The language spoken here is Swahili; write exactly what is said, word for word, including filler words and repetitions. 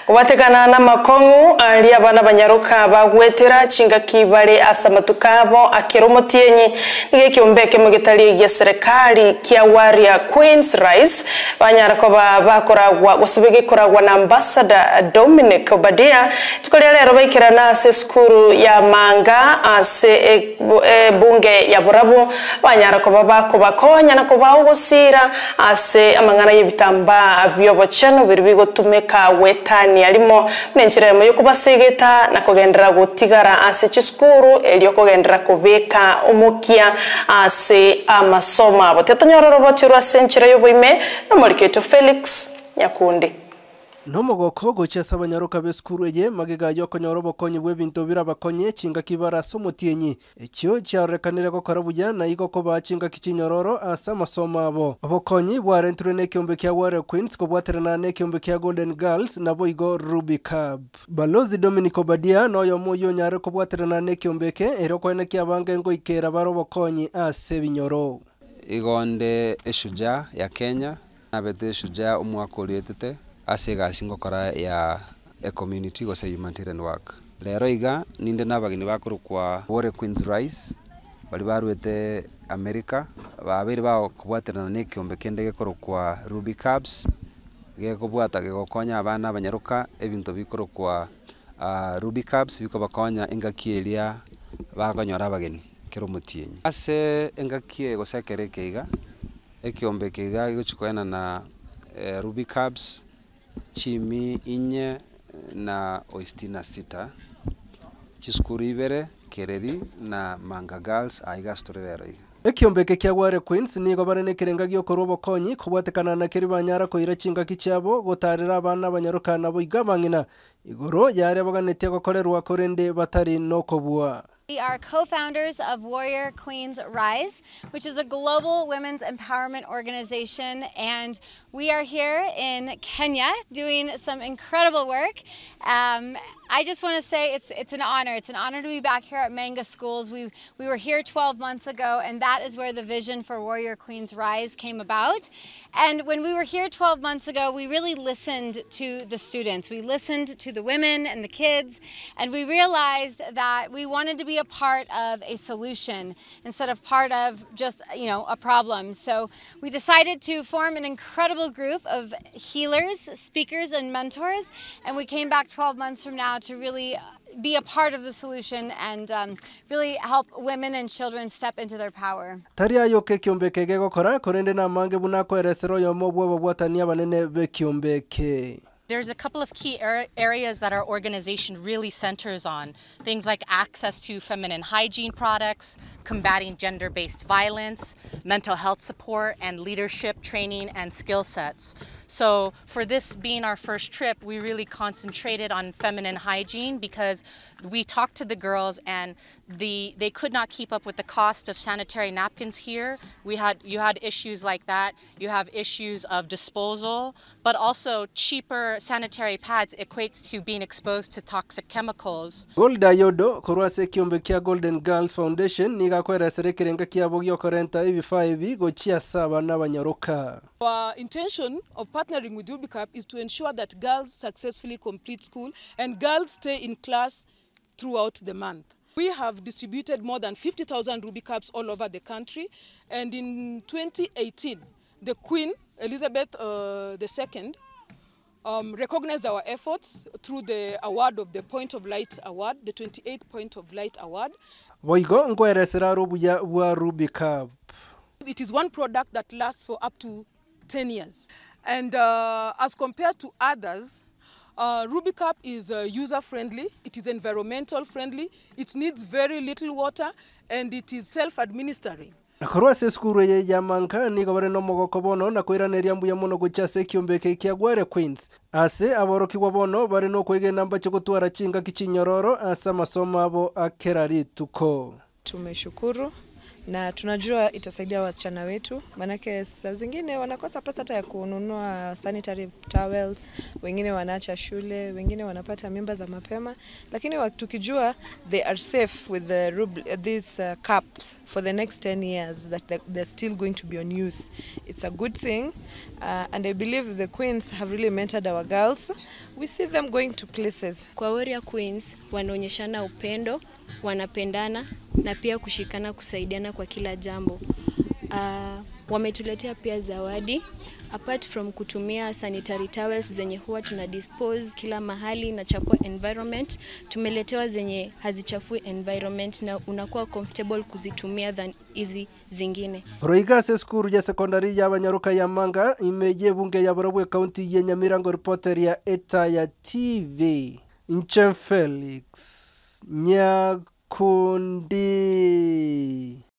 Watekana na makongu ali abana banyaruka bagwetera chinga kibale asamatukabo akeromotienyi nige kiombeke mugitali ya serikali kia waria Queen's Rise banyarako bakoragwa gusubige koragwa na ambassador Dominic Obadia tukolera lero baikira na se skuru ya Manga ase e, e, bunge ya Burabu banyarako babako bakonya na kubawugusira ase amangana y'ibitamba abyobochano biribigo tumeka wetani alimo nenchiremo yo kubasigeta na kugendera gutigara ase chiskuru elyo kugendera kubeka umukia ase amasoma botetonyororo botirwa senchira yo boime na Moliketo Felix Nyakundi Nomogoko gochesa abanyaruka beskuru eye magega yo konyorobo konye bwebinto birabakonye chinga kibara somotienyi ekyo cyarekanira ko karabuya na iko ko bachinga kichinyororo asa masoma abo abokonyi bwarenture ne kyombe kya Ware Queens ko bwaterana ne kyombe kya Golden Girls nabo igo Ruby Cub Balozi Dominic Obadia no yo moyo nyare ko bwaterana ne kyombe ke ero ko ne kyabange ngo ikera barobo konyi ase binyoro igonde eshuja ya Kenya nabete eshuja umwako lietete asega singo kora ya a community go say humanitarian work lero iga ninde nabagini bakuru kwa Ware Queen's Rise bali barwete America babiri ba kubwaterana ne kyombe kendege koro kwa Ruby Cubs ge kubwata ge gokonya abana abanyaruka ebinto bikoro kwa uh, Ruby Cubs biko bakonya engakielia bakonyora abageni kero mutienyi ase engakie go sekereke iga ekyombe kiga gichikoena na uh, Ruby Cubs chimi inye na oistina sita chiskuru ibere kereri na Manga Girls aiga storerero ekyombeke kya Ware Queens nigo barene kirenga gyo korobo konyi kubwatekana na keri banyara ko irachinga kichabo gotarira abana banyaruka nabo igabangina igoro yare baganete gukorerwa korende batari no kobua. We are co-founders of Warrior Queen's Rise, which is a global women's empowerment organization, and we are here in Kenya doing some incredible work. Um, I just want to say it's it's an honor. It's an honor to be back here at Manga Schools. We we were here twelve months ago, and that is where the vision for Warrior Queen's Rise came about. And when we were here twelve months ago, we really listened to the students. We listened to the women and the kids, and we realized that we wanted to be a part of a solution instead of part of just, you know, a problem. So we decided to form an incredible group of healers, speakers, and mentors, and we came back twelve months from now to really be a part of the solution and um, really help women and children step into their power. Taria yoke kyombeke gego kora korende na mange bunako eresero yo mobwe bwatania banene be kyombeke. There's a couple of key areas that our organization really centers on. Things like access to feminine hygiene products, combating gender-based violence, mental health support, and leadership training and skill sets. So for this being our first trip, we really concentrated on feminine hygiene because we talked to the girls and the they could not keep up with the cost of sanitary napkins here. We had you had issues like that. You have issues of disposal, but also cheaper sanitary pads equates to being exposed to toxic chemicals. Golda yodo korwase kyombe kya Golden Girls Foundation niga kweresere kirenga kyabo gyo korenta ibifa ibi gochia saba n'abanyaruka. Our intention of partnering with Ruby Cub is to ensure that girls successfully complete school and girls stay in class throughout the month. We have distributed more than fifty thousand Ruby Cubs all over the country, and in twenty eighteen, the Queen, Elizabeth uh, the Second, um, recognized our efforts through the award of the Point of Light Award, the twenty-eight Point of Light Award. Ruby Cub. It is one product that lasts for up to ten years. And uh, as compared to others, uh, Ruby Cub is uh, user-friendly, it is environmental friendly, it needs very little water, and it is self-administering. Nakorwa se skuru ye ya Manga ni gobare no mogoko bono na kwiraneria mbuya muno guchase kyombeke kya Ware Queens ase aboroki bono bare no kwege namba cyo gutwara chinga kichinyororo asa masomo abo akerari tuko. Tumeshukuru na tunajua itasaidia wasichana wetu, manake saa zingine wanakosa pesa hata ya kununua sanitary towels, wengine wanaacha shule, wengine wanapata mimba za mapema, lakini tukijua they are safe with the ruble, these uh, cups for the next ten years, that they're still going to be on use. It's a good thing, uh, and I believe the queens have really mentored our girls. We see them going to places. Kwa Warrior Queens wanaonyeshana upendo, wanapendana na pia kushikana kusaidiana kwa kila jambo. Uh, wametuletea pia zawadi apart from kutumia sanitary towels zenye huwa tuna dispose kila mahali na chafua environment, tumeletewa zenye hazichafui environment na unakuwa comfortable kuzitumia than hizi zingine. Roiga se skuru ya sekondari ya Banyaruka ya Manga imeje bunge ya Borobwe County ya Nyamirango, reporter ya Eta ya T V Nchen Felix Nyakundi.